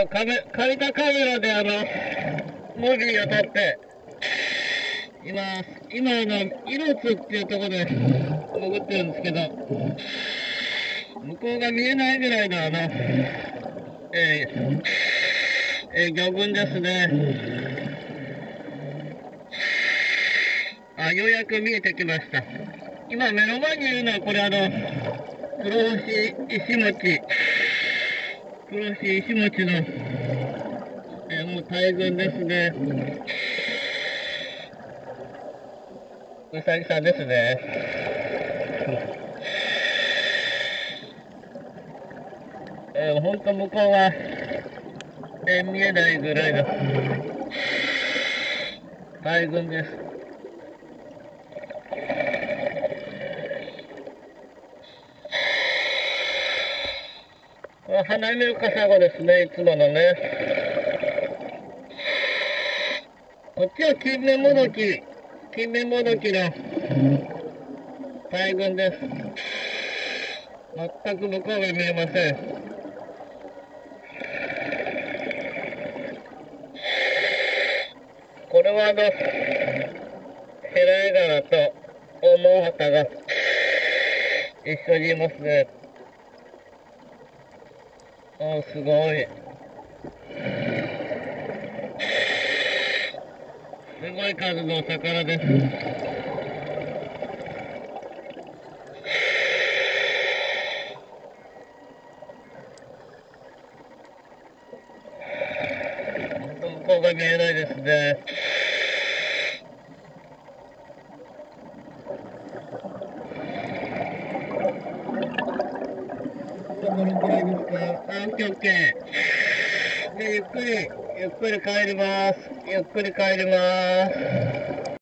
借りたカメラで文字を撮って、今イ津っていうところで潜ってるんですけど、向こうが見えないぐらいの魚群ですね。ようやく見えてきました。今目の前にいるのは、これ黒星石餅の、もう大群ですね。うさぎさんですね。ほんと向こうは、見えないぐらいの大群です。花見のカサゴですね、いつものね。こっちは金目もどきの大群です。全く向こうが見えません。これはヘラヤガラとオオモンハタが一緒にいますね。すごい。すごい数のお魚です。向こうが見えないですね。どのくらいですか？オッケーオッケー。で、ゆっくり帰ります。